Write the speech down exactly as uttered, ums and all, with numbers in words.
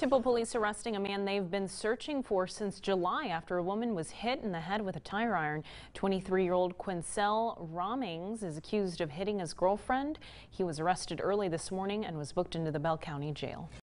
Temple police arresting a man they've been searching for since July after a woman was hit in the head with a tire iron. twenty-three-year-old Quincell Romings is accused of hitting his girlfriend. He was arrested early this morning and was booked into the Bell County Jail.